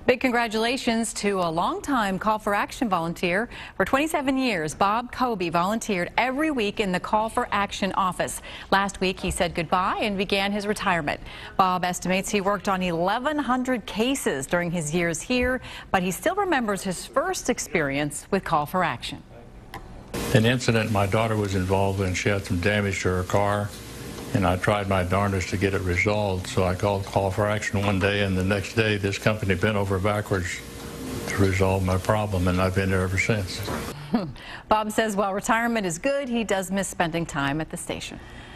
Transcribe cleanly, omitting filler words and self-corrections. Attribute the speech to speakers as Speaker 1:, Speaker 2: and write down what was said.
Speaker 1: Big congratulations to a longtime Call for Action volunteer. For 27 years, Bob Kobe volunteered every week in the Call for Action office. Last week, he said goodbye and began his retirement. Bob estimates he worked on 1,100 cases during his years here, but he still remembers his first experience with Call for Action.
Speaker 2: An incident my daughter was involved in. She had some damage to her car, and I tried my darndest to get it resolved. So I called Call for Action one day, and the next day this company bent over backwards to resolve my problem, and I've been there ever since.
Speaker 1: Bob says while retirement is good, he does miss spending time at the station.